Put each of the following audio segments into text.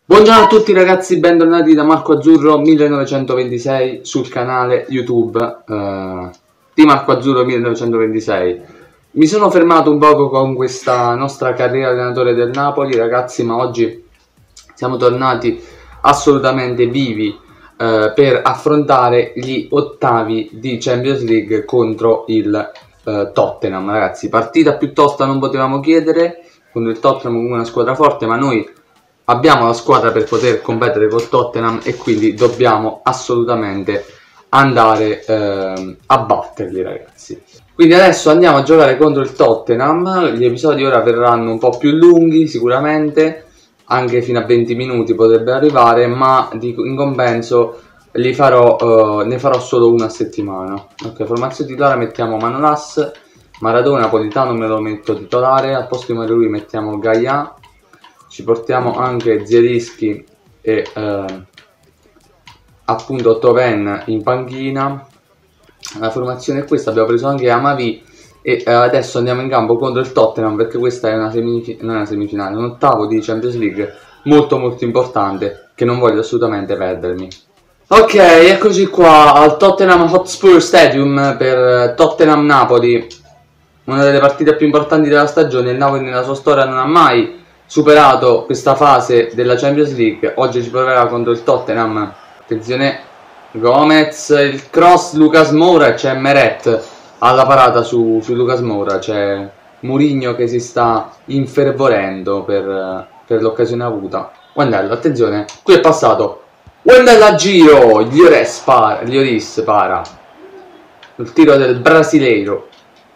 Buongiorno a tutti ragazzi, bentornati da Marco Azzurro 1926 sul canale YouTube di Marco Azzurro 1926. Mi sono fermato un poco con questa nostra carriera allenatore del Napoli ragazzi, ma oggi siamo tornati assolutamente vivi per affrontare gli ottavi di Champions League contro il Tottenham ragazzi. Partita più tosta non potevamo chiedere contro il Tottenham, una squadra forte, ma noi abbiamo la squadra per poter competere col Tottenham e quindi dobbiamo assolutamente andare a batterli ragazzi. Quindi adesso andiamo a giocare contro il Tottenham. Gli episodi ora verranno un po' più lunghi sicuramente, anche fino a 20 minuti potrebbe arrivare, ma in compenso ne farò solo una a settimana. Ok, formazione titolare mettiamo Manolas, Maradona, Politano me lo metto titolare, al posto di lui mettiamo Gaia. Ci portiamo anche Zielinski e appunto Toven in panchina. La formazione è questa, abbiamo preso anche Amavi e adesso andiamo in campo contro il Tottenham perché questa è una semifinale, un ottavo di Champions League molto importante che non voglio assolutamente perdermi. Ok, eccoci qua al Tottenham Hotspur Stadium per Tottenham Napoli, una delle partite più importanti della stagione. Il Napoli nella sua storia non ha mai superato questa fase della Champions League. Oggi ci proverà contro il Tottenham. Attenzione, Gomez, il cross, Lucas Moura e c'è Meret alla parata su Lucas Moura. C'è Mourinho che si sta infervorendo per l'occasione avuta. Wendell, attenzione, qui è passato Wendell a giro, Lloris para il tiro del brasileiro.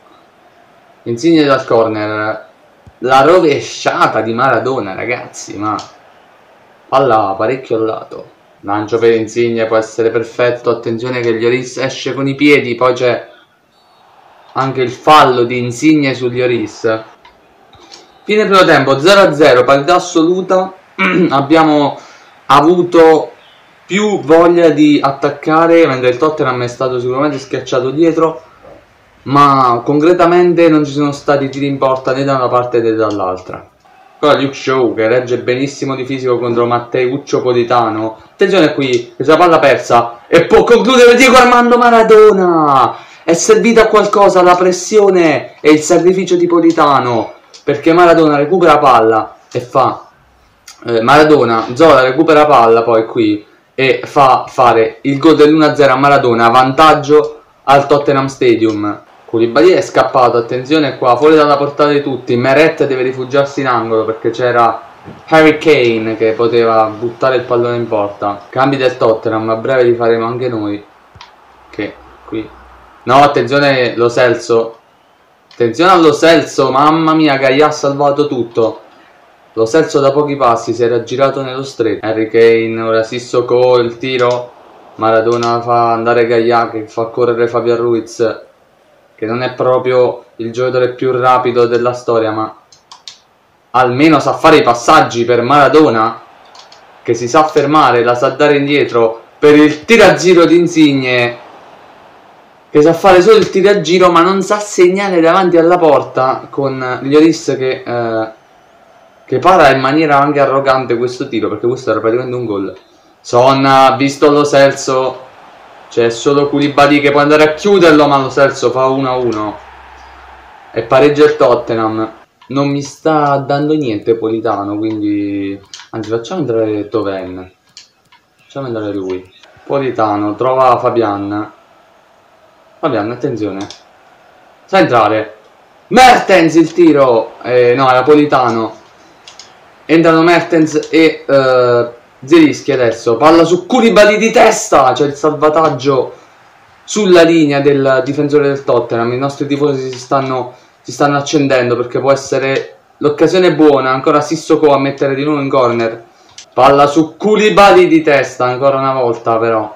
Insigne dal corner. La rovesciata di Maradona ragazzi, ma palla parecchio al lato. Lancio per Insigne, può essere perfetto. Attenzione che Lloris esce con i piedi, poi c'è anche il fallo di Insigne su Lloris. Fine primo tempo 0-0, parità assoluta. Abbiamo avuto più voglia di attaccare, mentre il Tottenham è stato sicuramente schiacciato dietro, ma concretamente non ci sono stati tiri in porta né da una parte né dall'altra. Qua Luke Shaw che regge benissimo di fisico contro Matteuccio Politano. Attenzione qui, questa palla persa e può concludere Diego Armando Maradona. È servita a qualcosa la pressione e il sacrificio di Politano, perché Maradona recupera palla e fa Maradona, Zola recupera palla poi qui e fa fare il gol dell'1-0 a Maradona, vantaggio al Tottenham Stadium. Koulibaly è scappato, attenzione qua, fuori dalla portata di tutti. Meret deve rifugiarsi in angolo perché c'era Harry Kane che poteva buttare il pallone in porta. Cambi del Tottenham, a breve li faremo anche noi. Che qui no, attenzione Lo Celso. Attenzione allo Celso, mamma mia, Gaia ha salvato tutto. Lo Celso da pochi passi si era girato nello stretto. Harry Kane, ora Sissoko, il tiro. Maradona fa andare Gaia che fa correre Fabio Ruiz, che non è proprio il giocatore più rapido della storia, ma almeno sa fare i passaggi. Per Maradona che si sa fermare, la sa dare indietro per il tiraggiro di Insigne, che sa fare solo il tiraggiro ma non sa segnare davanti alla porta, con Lloris che para in maniera anche arrogante questo tiro, perché questo era praticamente un gol. Son ha visto Lo Celso, c'è solo Koulibaly che può andare a chiuderlo, ma Lo Celso fa 1-1 e pareggia il Tottenham. Non mi sta dando niente Politano, quindi anzi facciamo entrare Toven, facciamo entrare lui. Politano trova Fabian, attenzione, sa entrare Mertens, il tiro no, era Politano. Entrano Mertens e Zielinski adesso, palla su Koulibaly di testa, c'è il salvataggio sulla linea del difensore del Tottenham. I nostri tifosi si stanno accendendo perché può essere l'occasione buona. Ancora Sissoko a mettere di nuovo in corner, palla su Koulibaly di testa ancora una volta, però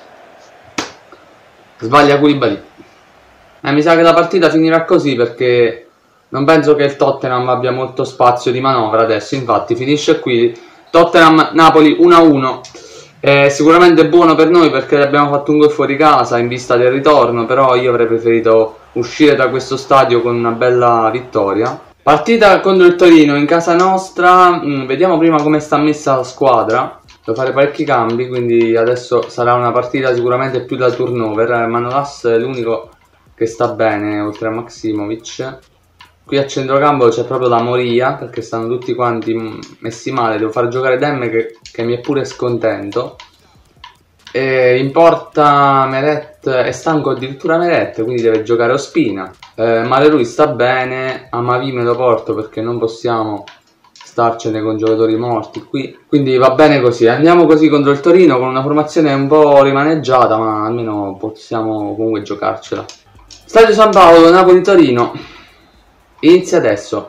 sbaglia Koulibaly. Mi sa che la partita finirà così perché non penso che il Tottenham abbia molto spazio di manovra adesso. Infatti finisce qui Tottenham-Napoli 1-1. È sicuramente buono per noi perché abbiamo fatto un gol fuori casa in vista del ritorno, però io avrei preferito uscire da questo stadio con una bella vittoria. Partita contro il Torino in casa nostra, vediamo prima come sta messa la squadra. Devo fare parecchi cambi, quindi adesso sarà una partita sicuramente più da turnover. Manolas è l'unico che sta bene, oltre a Maximovic. Qui a centrocampo c'è proprio la moria, perché stanno tutti quanti messi male. Devo far giocare Demme che mi è pure scontento. E in porta Meret, è stanco addirittura Meret, quindi deve giocare Ospina. Malerui sta bene, Amavi me lo porto perché non possiamo starcene con giocatori morti qui, quindi va bene così. Andiamo così contro il Torino con una formazione un po' rimaneggiata, ma almeno possiamo comunque giocarcela. Stadio San Paolo, Napoli-Torino, inizia adesso.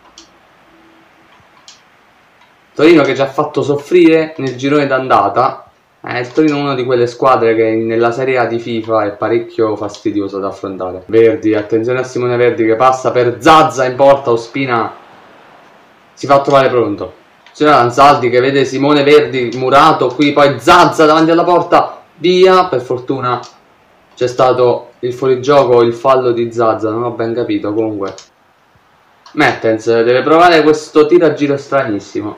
Torino che ci ha fatto soffrire nel girone d'andata. Il Torino è una di quelle squadre che nella Serie A di FIFA è parecchio fastidiosa da affrontare. Verdi, attenzione a Simone Verdi che passa per Zazza in porta. Ospina si fa trovare pronto. C'è Anzaldi che vede Simone Verdi murato qui, poi Zazza davanti alla porta, via. Per fortuna c'è stato il fuorigioco, il fallo di Zazza, non ho ben capito. Comunque Mertens deve provare questo tiro a giro stranissimo.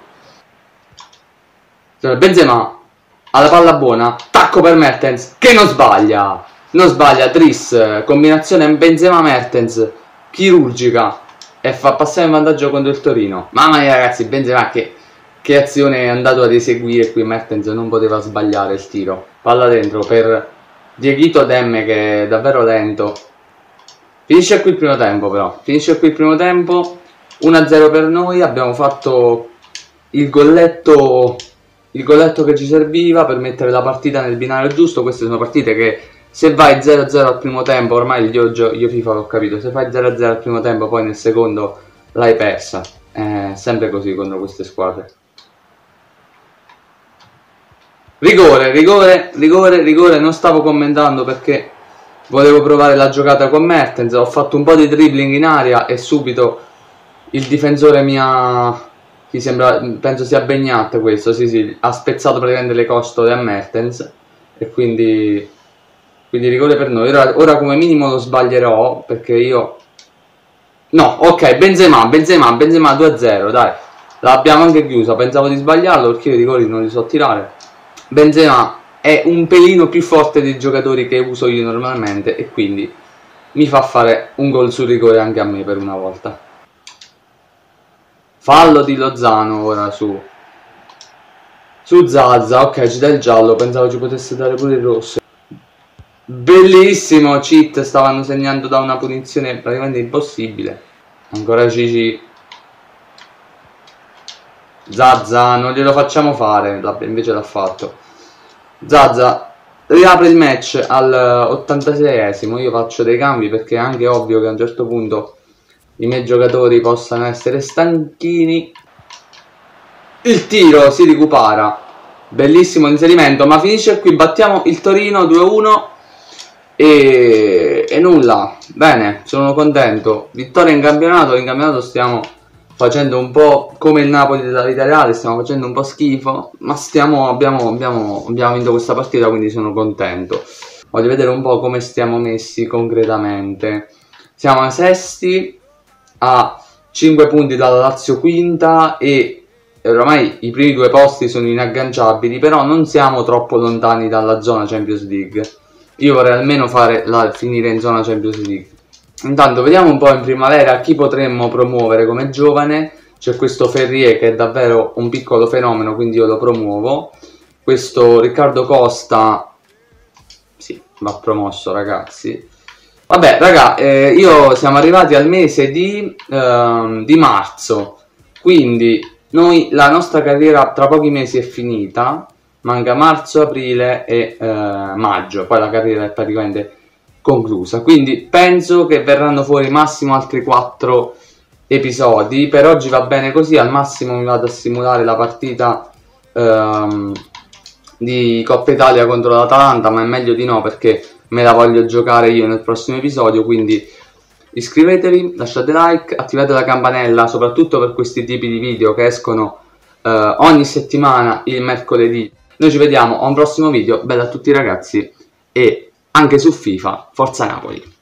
Benzema alla palla buona, tacco per Mertens che non sbaglia, Tris, combinazione Benzema-Mertens chirurgica e fa passare in vantaggio contro il Torino. Mamma mia ragazzi, Benzema che azione è andato ad eseguire qui. Mertens non poteva sbagliare il tiro. Palla dentro per Dieguito Demme che è davvero lento. Finisce qui il primo tempo però, 1-0 per noi. Abbiamo fatto il golletto che ci serviva per mettere la partita nel binario giusto. Queste sono partite che se vai 0-0 al primo tempo, ormai io FIFA l'ho capito, se fai 0-0 al primo tempo poi nel secondo l'hai persa. È sempre così contro queste squadre. Rigore, non stavo commentando perché volevo provare la giocata con Mertens. Ho fatto un po' di dribbling in aria e subito il difensore penso sia Begnat questo, sì, ha spezzato praticamente le costole a Mertens e quindi rigore per noi. Ora come minimo lo sbaglierò perché io... No, ok, Benzema 2-0, dai, l'abbiamo anche chiusa, pensavo di sbagliarlo perché io i rigori non li so tirare. Benzema è un pelino più forte dei giocatori che uso io normalmente e quindi mi fa fare un gol sul rigore anche a me per una volta. Fallo di Lozano ora su Zazza, ok, ci dà il giallo, pensavo ci potesse dare pure il rosso. Bellissimo cheat, stavano segnando da una punizione praticamente impossibile. Ancora Gigi. Zazza, non glielo facciamo fare, invece l'ha fatto. Zazza riapre il match al 86esimo, io faccio dei cambi perché è anche ovvio che a un certo punto i miei giocatori possano essere stanchini. Il tiro si recupera, bellissimo l'inserimento, ma finisce qui. Battiamo il Torino 2-1 e nulla. Bene, sono contento. Vittoria in campionato stiamo facendo un po' come il Napoli della vita reale, stiamo facendo un po' schifo, ma abbiamo vinto questa partita, quindi sono contento. Voglio vedere un po' come stiamo messi concretamente. Siamo ai sesti, a 5 punti dalla Lazio quinta e oramai i primi due posti sono inagganciabili, però non siamo troppo lontani dalla zona Champions League. Io vorrei almeno finire in zona Champions League. Intanto vediamo un po' in primavera chi potremmo promuovere come giovane. C'è questo Ferrier che è davvero un piccolo fenomeno, quindi io lo promuovo. Questo Riccardo Costa, sì, va promosso ragazzi. Vabbè raga, siamo arrivati al mese di marzo, quindi la nostra carriera tra pochi mesi è finita, manca marzo, aprile e maggio, poi la carriera è praticamente conclusa, quindi penso che verranno fuori massimo altri 4 episodi. Per oggi va bene così, al massimo mi vado a simulare la partita di Coppa Italia contro l'Atalanta, ma è meglio di no perché me la voglio giocare io nel prossimo episodio, quindi iscrivetevi, lasciate like, attivate la campanella soprattutto per questi tipi di video che escono ogni settimana il mercoledì. Noi ci vediamo a un prossimo video, bella a tutti ragazzi e anche su FIFA, Forza Napoli!